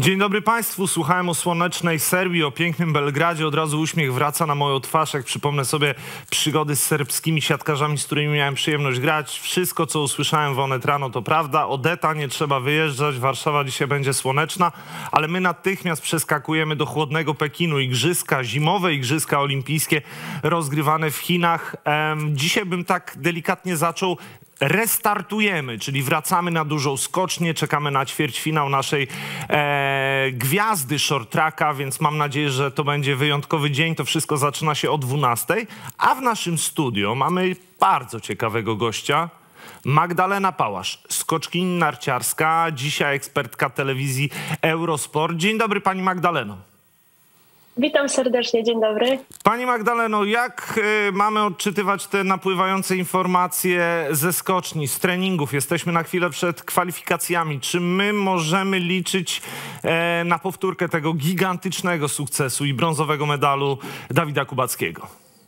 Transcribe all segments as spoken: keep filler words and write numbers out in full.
Dzień dobry Państwu. Słuchałem o słonecznej Serbii, o pięknym Belgradzie. Od razu uśmiech wraca na moją twarz, jak przypomnę sobie przygody z serbskimi siatkarzami, z którymi miałem przyjemność grać. Wszystko, co usłyszałem w Onet rano, to prawda. Odeta, nie trzeba wyjeżdżać. Warszawa dzisiaj będzie słoneczna, ale my natychmiast przeskakujemy do chłodnego Pekinu. Igrzyska, zimowe igrzyska olimpijskie rozgrywane w Chinach. Ehm, dzisiaj bym tak delikatnie zaczął. Restartujemy, czyli wracamy na dużą skocznię, czekamy na ćwierćfinał naszej e, gwiazdy short tracka, więc mam nadzieję, że to będzie wyjątkowy dzień. To wszystko zaczyna się o dwunastej, a w naszym studio mamy bardzo ciekawego gościa. Magdalena Pałasz, skoczkini narciarska, dzisiaj ekspertka telewizji Eurosport. Dzień dobry Pani Magdaleno. Witam serdecznie, dzień dobry. Pani Magdaleno, jak y, mamy odczytywać te napływające informacje ze skoczni, z treningów? Jesteśmy na chwilę przed kwalifikacjami. Czy my możemy liczyć e, na powtórkę tego gigantycznego sukcesu i brązowego medalu Dawida Kubackiego?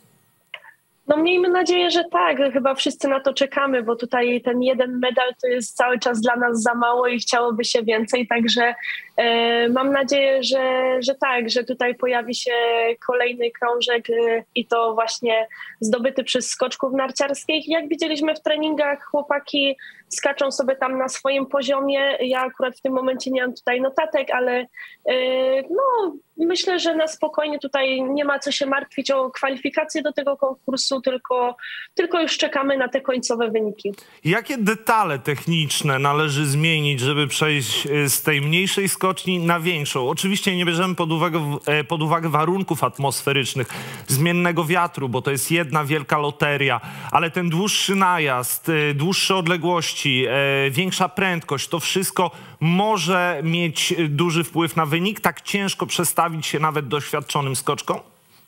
No miejmy nadzieję, że tak. Chyba wszyscy na to czekamy, bo tutaj ten jeden medal to jest cały czas dla nas za mało i chciałoby się więcej. Także e, mam nadzieję, że, że tak, że tutaj pojawi się kolejny krążek e, i to właśnie zdobyty przez skoczków narciarskich. Jak widzieliśmy w treningach, chłopaki skaczą sobie tam na swoim poziomie. Ja akurat w tym momencie nie mam tutaj notatek, ale e, no myślę, że na spokojnie tutaj nie ma co się martwić o kwalifikacje do tego konkursu, tylko, tylko już czekamy na te końcowe wyniki. Jakie detale techniczne należy zmienić, żeby przejść z tej mniejszej skoczni na większą? Oczywiście nie bierzemy pod uwagę, pod uwagę warunków atmosferycznych, zmiennego wiatru, bo to jest jedna wielka loteria, ale ten dłuższy najazd, dłuższe odległości, większa prędkość, to wszystko może mieć duży wpływ na wynik? Tak ciężko przestawić się nawet doświadczonym skoczkom?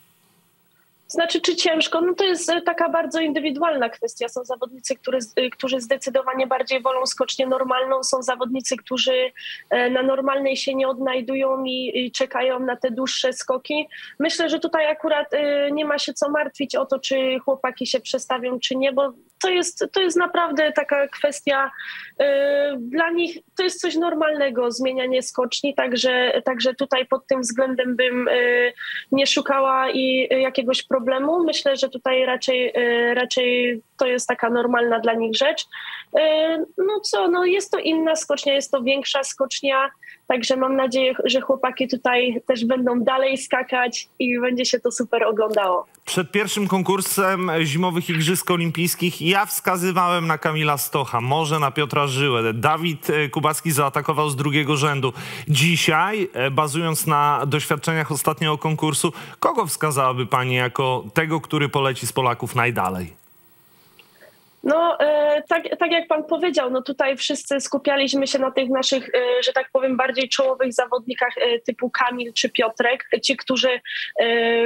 Znaczy, czy ciężko? No to jest taka bardzo indywidualna kwestia. Są zawodnicy, którzy, którzy zdecydowanie bardziej wolą skocznię normalną. Są zawodnicy, którzy na normalnej się nie odnajdują i, i czekają na te dłuższe skoki. Myślę, że tutaj akurat nie ma się co martwić o to, czy chłopaki się przestawią, czy nie, bo to jest, to jest naprawdę taka kwestia dla nich, to jest coś normalnego, zmienianie skoczni, także, także tutaj pod tym względem bym nie szukała i jakiegoś problemu. problemu. Myślę, że tutaj raczej, raczej to jest taka normalna dla nich rzecz. No co, no jest to inna skocznia, jest to większa skocznia, także mam nadzieję, że chłopaki tutaj też będą dalej skakać i będzie się to super oglądało. Przed pierwszym konkursem zimowych Igrzysk Olimpijskich ja wskazywałem na Kamila Stocha, może na Piotra Żyłę. Dawid Kubacki zaatakował z drugiego rzędu. Dzisiaj, bazując na doświadczeniach ostatniego konkursu, kogo wskazałaby Pani jako tego, który poleci z Polaków najdalej? No, e, tak, tak jak pan powiedział, no tutaj wszyscy skupialiśmy się na tych naszych, e, że tak powiem, bardziej czołowych zawodnikach e, typu Kamil czy Piotrek, ci, którzy e,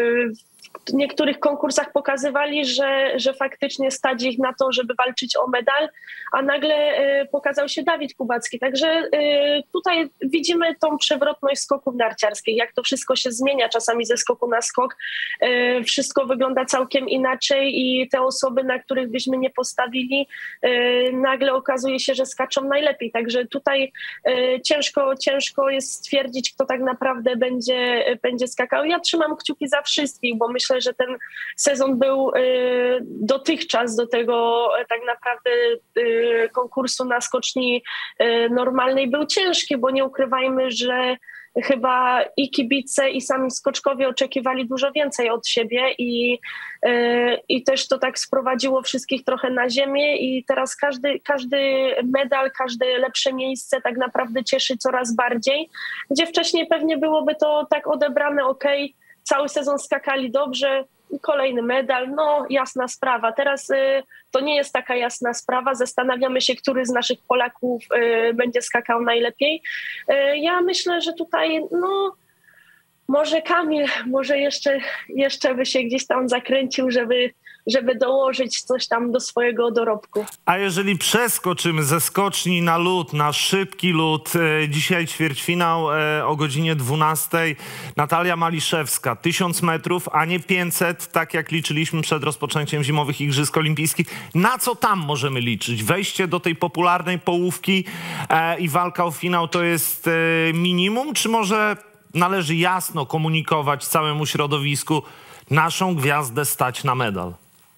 w niektórych konkursach pokazywali, że, że faktycznie stać ich na to, żeby walczyć o medal, a nagle e, pokazał się Dawid Kubacki. Także e, tutaj widzimy tą przewrotność skoków narciarskich, jak to wszystko się zmienia czasami ze skoku na skok. E, wszystko wygląda całkiem inaczej i te osoby, na których byśmy nie postawili, e, nagle okazuje się, że skaczą najlepiej. Także tutaj e, ciężko, ciężko jest stwierdzić, kto tak naprawdę będzie, będzie skakał. Ja trzymam kciuki za wszystkich, bo myślę, że ten sezon był y, dotychczas do tego y, tak naprawdę y, konkursu na skoczni y, normalnej był ciężki, bo nie ukrywajmy, że chyba i kibice, i sami skoczkowie oczekiwali dużo więcej od siebie i, y, i też to tak sprowadziło wszystkich trochę na ziemię i teraz każdy, każdy medal, każde lepsze miejsce tak naprawdę cieszy coraz bardziej, gdzie wcześniej pewnie byłoby to tak odebrane, okej, cały sezon skakali dobrze, kolejny medal, no jasna sprawa. Teraz y, to nie jest taka jasna sprawa. Zastanawiamy się, który z naszych Polaków y, będzie skakał najlepiej. Y, ja myślę, że tutaj no może Kamil, może jeszcze, jeszcze by się gdzieś tam zakręcił, żeby żeby dołożyć coś tam do swojego dorobku. A jeżeli przeskoczymy ze skoczni na lód, na szybki lód, e, dzisiaj ćwierćfinał e, o godzinie dwunastej. Natalia Maliszewska, tysiąc metrów, a nie pięćset, tak jak liczyliśmy przed rozpoczęciem zimowych Igrzysk Olimpijskich. Na co tam możemy liczyć? Wejście do tej popularnej połówki e, i walka o finał to jest e, minimum, czy może należy jasno komunikować całemu środowisku, naszą gwiazdę stać na medal?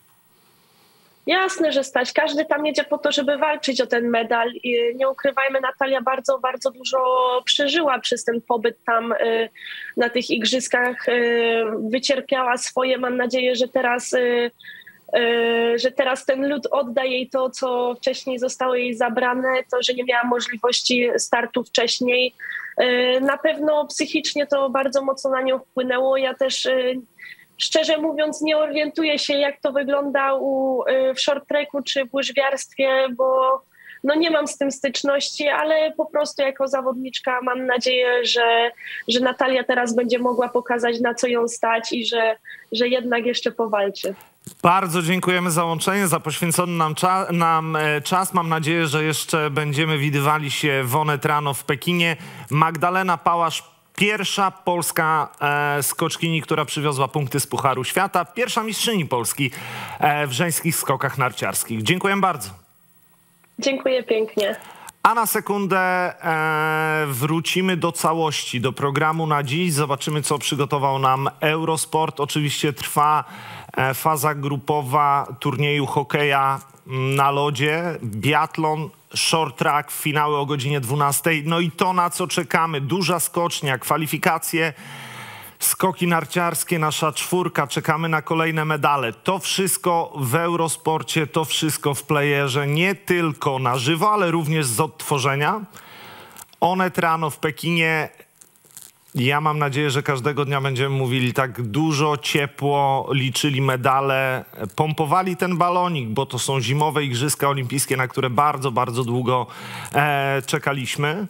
Jasne, że stać. Każdy tam jedzie po to, żeby walczyć o ten medal. I nie ukrywajmy, Natalia bardzo, bardzo dużo przeżyła przez ten pobyt tam na tych igrzyskach. Wycierpiała swoje. Mam nadzieję, że teraz, że teraz ten lód odda jej to, co wcześniej zostało jej zabrane, to, że nie miała możliwości startu wcześniej. Na pewno psychicznie to bardzo mocno na nią wpłynęło. Ja też szczerze mówiąc nie orientuję się, jak to wygląda u, w short tracku czy w łyżwiarstwie, bo no nie mam z tym styczności, ale po prostu jako zawodniczka mam nadzieję, że, że Natalia teraz będzie mogła pokazać, na co ją stać i że, że jednak jeszcze powalczy. Bardzo dziękujemy za łączenie, za poświęcony nam, cza nam czas. Mam nadzieję, że jeszcze będziemy widywali się w Onet rano w Pekinie. Magdalena Pałasz, pierwsza polska e, skoczkini, która przywiozła punkty z Pucharu Świata. Pierwsza mistrzyni Polski e, w żeńskich skokach narciarskich. Dziękuję bardzo. Dziękuję pięknie. A na sekundę e, wrócimy do całości, do programu na dziś. Zobaczymy, co przygotował nam Eurosport. Oczywiście trwa e, faza grupowa turnieju hokeja na lodzie, biatlon, short track, finały o godzinie dwunastej. No i to, na co czekamy. Duża skocznia, kwalifikacje, skoki narciarskie, nasza czwórka. Czekamy na kolejne medale. To wszystko w Eurosporcie, to wszystko w playerze. Nie tylko na żywo, ale również z odtworzenia. Onet rano w Pekinie. Ja mam nadzieję, że każdego dnia będziemy mówili tak dużo, ciepło, liczyli medale, pompowali ten balonik, bo to są zimowe Igrzyska Olimpijskie, na które bardzo, bardzo długo e, czekaliśmy.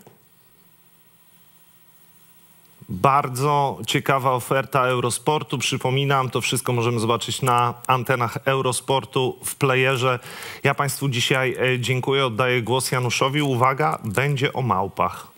Bardzo ciekawa oferta Eurosportu. Przypominam, to wszystko możemy zobaczyć na antenach Eurosportu w playerze. Ja Państwu dzisiaj dziękuję, oddaję głos Januszowi. Uwaga, będzie o małpach.